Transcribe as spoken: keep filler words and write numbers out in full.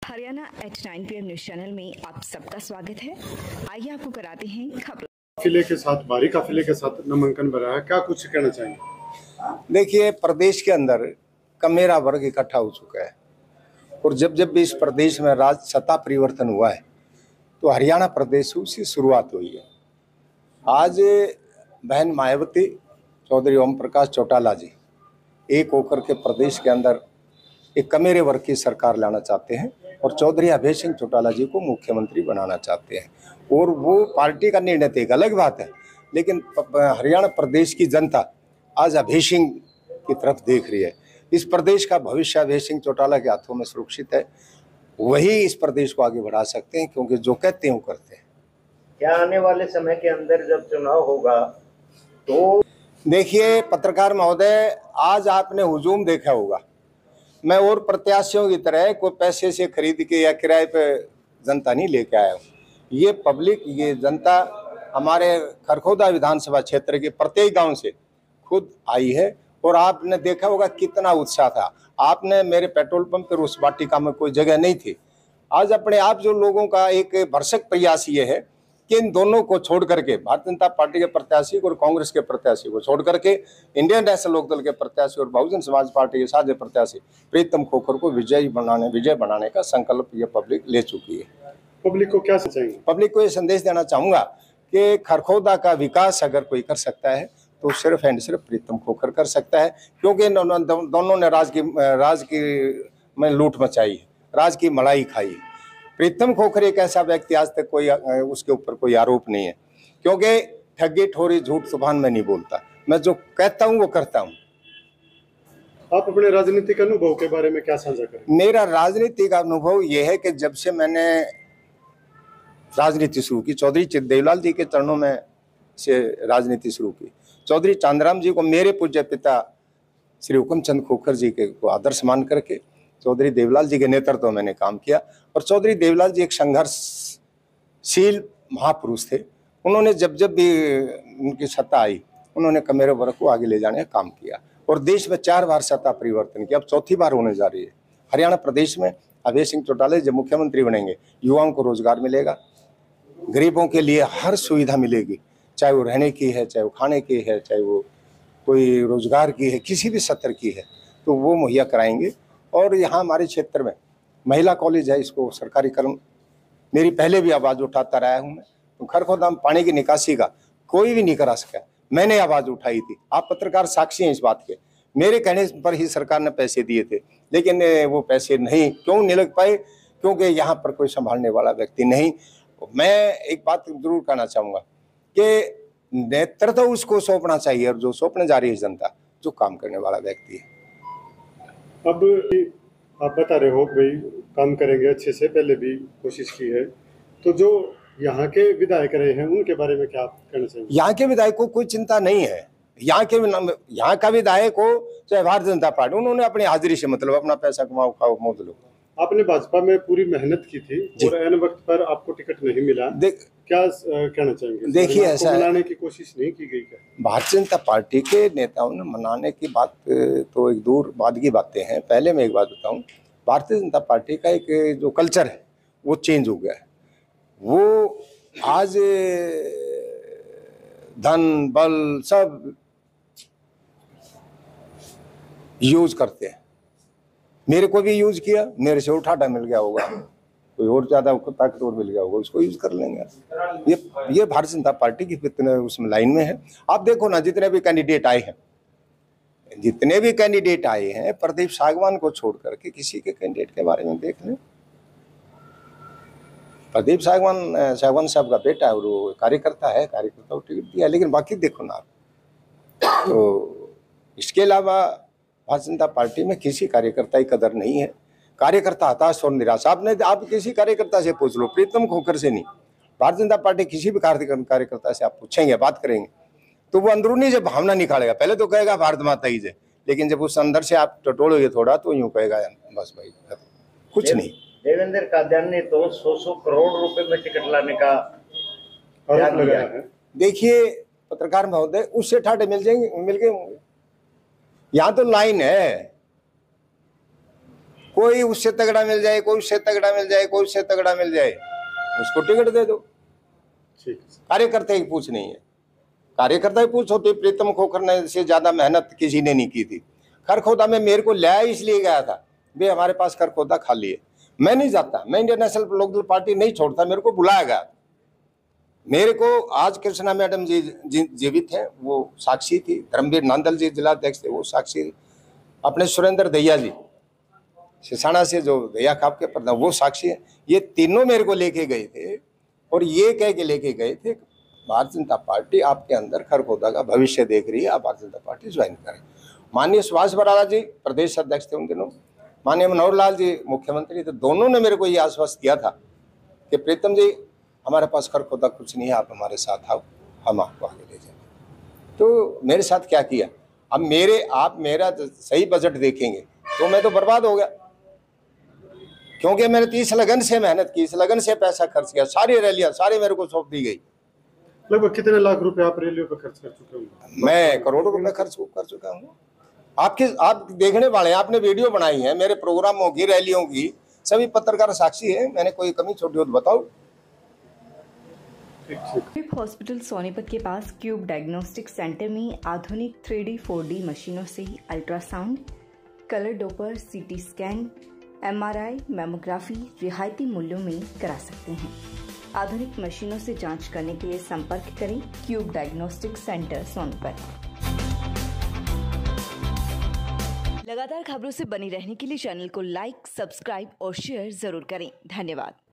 Haryana at nine PM news न्यूज चैनल में आप सबका स्वागत है। आइए आपको कराते हैं खबर। काफिले के साथ भारी काफिले के साथ नामांकन भरा है, क्या कुछ कहना चाहेंगे? देखिए, प्रदेश के अंदर कमेरा वर्ग इकट्ठा हो चुका है और जब जब भी इस प्रदेश में राज सत्ता परिवर्तन हुआ है तो हरियाणा प्रदेश से शुरुआत हुई है। आज बहन मायावती, चौधरी ओम प्रकाश चौटाला जी एक होकर के प्रदेश के अंदर एक कमेरे वर्ग की सरकार लाना चाहते हैं और चौधरी अभय सिंह चौटाला जी को मुख्यमंत्री बनाना चाहते हैं। और वो पार्टी का निर्णय तो एक अलग बात है, लेकिन हरियाणा प्रदेश की जनता आज अभय सिंह की तरफ देख रही है। इस प्रदेश का भविष्य अभय सिंह चौटाला के हाथों में सुरक्षित है, वही इस प्रदेश को आगे बढ़ा सकते हैं, क्योंकि जो कहते हैं वो करते हैं। क्या आने वाले समय के अंदर जब चुनाव होगा तो देखिए पत्रकार महोदय, आज आपने हुजूम देखा होगा। मैं और प्रत्याशियों की तरह कोई पैसे से खरीद के या किराए पे जनता नहीं लेके आया हूँ। ये पब्लिक, ये जनता हमारे खरखोदा विधानसभा क्षेत्र के प्रत्येक गांव से खुद आई है और आपने देखा होगा कितना उत्साह था। आपने मेरे पेट्रोल पंप पर उस वाटिका में कोई जगह नहीं थी। आज अपने आप जो लोगों का एक भरसक प्रयास ये है कि इन दोनों को छोड़ करके, भारतीय जनता पार्टी के प्रत्याशी और कांग्रेस के प्रत्याशी को छोड़ करके इंडियन नेशनल लोकदल के प्रत्याशी और बहुजन समाज पार्टी के साझे प्रत्याशी प्रीतम खोखर को विजयी बनाने विजय बनाने का संकल्प ये पब्लिक ले चुकी है। पब्लिक को क्या चाहिए? पब्लिक को ये संदेश देना चाहूंगा कि खरखोदा का विकास अगर कोई कर सकता है तो सिर्फ एंड सिर्फ प्रीतम खोखर कर सकता है, क्योंकि दोनों ने राज की राज की में लूट मचाई है, राज की मलाई खाई है। प्रीतम खोखर एक ऐसा व्यक्ति, आज तक कोई उसके ऊपर कोई आरोप नहीं है, क्योंकि ठगी ठोरी झूठ सुभान में नहीं बोलता। मैं जो कहता हूं वो करता हूं। आप अपने राजनीतिक अनुभव के बारे में क्या साझा करें? मेरा राजनीतिक अनुभव यह है कि जब से मैंने राजनीति शुरू की, चौधरी देवलाल जी के चरणों में से राजनीति शुरू की। चौधरी चांदराम जी को मेरे पूज्य पिता श्री हुकुमचंद खोखर जी के को आदर्श मान करके चौधरी देवलाल जी के नेतृत्व में मैंने काम किया। और चौधरी देवलाल जी एक संघर्षशील महापुरुष थे। उन्होंने जब जब भी उनकी सत्ता आई, उन्होंने कमेरे वर्ग को आगे ले जाने का काम किया और देश में चार बार सत्ता परिवर्तन किया। अब चौथी बार होने जा रही है। हरियाणा प्रदेश में अभय सिंह चौटाला जब मुख्यमंत्री बनेंगे, युवाओं को रोजगार मिलेगा, गरीबों के लिए हर सुविधा मिलेगी, चाहे वो रहने की है, चाहे वो खाने की है, चाहे वो कोई रोजगार की है, किसी भी स्तर की है, तो वो मुहैया कराएंगे। और यहाँ हमारे क्षेत्र में महिला कॉलेज है, इसको सरकारीकरण मेरी पहले भी आवाज़ उठाता रहा हूँ मैं। तो खरखोदा में पानी की निकासी का कोई भी नहीं करा सका, मैंने आवाज़ उठाई थी। आप पत्रकार साक्षी हैं इस बात के। मेरे कहने पर ही सरकार ने पैसे दिए थे, लेकिन वो पैसे नहीं क्यों नहीं लग पाए, क्योंकि यहाँ पर कोई संभालने वाला व्यक्ति नहीं। मैं एक बात जरूर कहना चाहूँगा कि नेतृत्व उसको सौंपना चाहिए, और जो सौंपने जा रही है जनता, जो काम करने वाला व्यक्ति है। अब आप बता रहे हो भाई काम करेंगे अच्छे से, पहले भी कोशिश की है, तो जो यहाँ के विधायक रहे हैं उनके बारे में क्या आप कहना चाहेंगे? यहाँ के विधायक को कोई चिंता नहीं है। यहाँ के यहाँ का विधायक हो चाहे भारतीय जनता पार्टी, उन्होंने अपनी हाजिरी से मतलब अपना पैसा कमाओ, खाओ, मौज लो। आपने भाजपा में पूरी मेहनत की थी और ऐन वक्त पर आपको टिकट नहीं मिला, क्या कहना चाहेंगे? देखिए, ऐसा मनाने की कोशिश नहीं की गई क्या? भारतीय जनता पार्टी के नेताओं ने मनाने की बात तो एक दूर बाद की बातें हैं। पहले मैं एक बात बताऊं, भारतीय जनता पार्टी का एक जो कल्चर है वो चेंज हो गया है। वो आज धन बल सब यूज करते हैं। मेरे को भी यूज किया, मेरे से उठाटा मिल गया होगा, कोई और ज्यादा ताकतवर मिल गया होगा, उसको यूज कर लेंगे। ये ये भारतीय जनता पार्टी की कितने उसमें लाइन में है। आप देखो ना, जितने भी कैंडिडेट आए हैं जितने भी कैंडिडेट आए हैं प्रदीप सागवान को छोड़ करके किसी के कैंडिडेट के बारे में देख लें। प्रदीप सागवान सागवान साहब का बेटा है और वो कार्यकर्ता है, कार्यकर्ता को टिकट दिया, लेकिन बाकी देखो ना आप। तो इसके अलावा भारतीय जनता पार्टी में किसी कार्यकर्ता की कदर नहीं है। कार्यकर्ता हताश और निराश। आपने आप किसी कार्यकर्ता से पूछ लो, प्रीतम खोखर से नहीं, भारतीय जनता पार्टी किसी भी कार्यकर्ता से आप पूछेंगे, बात करेंगे, तो वो अंदरूनी जब भावना निकालेगा, पहले तो कहेगा भारत माता ही से, लेकिन जब उस अंदर से आप टटोलोगे थोड़ा तो यूं कहेगा बस भाई कुछ नहीं। देवेंद्र कादियान ने तो सौ सौ करोड़ रुपए में टिकट लाने का आरोप लगाया है। देखिए पत्रकार महोदय, उससे ठाटे मिल जाएंगे, मिल गए होंगे। यहाँ तो लाइन है, कोई उससे तगड़ा मिल जाए, कोई उससे तगड़ा मिल जाए, कोई उससे तगड़ा मिल जाए, उसको टिकट दे दो। ठीक। कार्यकर्ता की पूछ नहीं है, कार्यकर्ता की पूछ होती। प्रीतम खोखर ने से ज्यादा मेहनत किसी ने नहीं की थी। खरखोदा में मेरे को लाया इसलिए गया था, वे हमारे पास खरखोदा खाली है, मैं नहीं जाता, मैं इंडियन नेशनल लोकदल पार्टी नहीं छोड़ता, मेरे को बुलाया गया। मेरे को आज कृष्णा मैडम जी जीवित हैं, वो साक्षी थी। धर्मवीर नांदल जी जिला अध्यक्ष थे, वो साक्षी। अपने सुरेंद्र दैया जी सिसाना से जो दैया खाप के प्रधान, वो साक्षी है। ये तीनों मेरे को लेके गए थे और ये कह के लेके गए थे भारतीय जनता पार्टी आपके अंदर खरखोदा का भविष्य देख रही है, आप भारतीय जनता पार्टी ज्वाइन करें। माननीय सुभाष बराला जी प्रदेश अध्यक्ष थे उन दिनों, माननीय मनोहर लाल जी मुख्यमंत्री थे, दोनों ने मेरे को ये आश्वस्त किया था कि प्रीतम जी हमारे पास खरखोदा कुछ नहीं है, आप हमारे साथ आओ, हम आपको आगे ले जाएंगे। तो मेरे साथ क्या किया, अब मेरे आप मेरा सही बजट देखेंगे तो मैं तो बर्बाद हो गया, क्योंकि मैंने तीस लगन से मेहनत की, इस लगन से पैसा खर्च किया, सारी रैलियां सारी मेरे को सौंप दी गई। लगभग कितने लाख रुपए आप रैलियों पर खर्च कर चुके होंगे? मैं करोड़ों रुपए खर्च कर चुका हूँ। आपके आप देखने वाले हैं, आपने वीडियो बनाई है मेरे प्रोग्रामों की, रैलियों की, सभी पत्रकार साक्षी है, मैंने कोई कमी छोड़ी हो तो बताओ। क्यूब हॉस्पिटल सोनीपत के पास क्यूब डायग्नोस्टिक सेंटर में आधुनिक थ्री डी फोर डी मशीनों से ultrasound, colour doppler, CT scan, MRI, mammography रियायती मूल्यों में करा सकते हैं। आधुनिक मशीनों से जांच करने के लिए संपर्क करें क्यूब डायग्नोस्टिक सेंटर सोनीपत। लगातार खबरों से बनी रहने के लिए चैनल को लाइक, सब्सक्राइब और शेयर जरूर करें। धन्यवाद।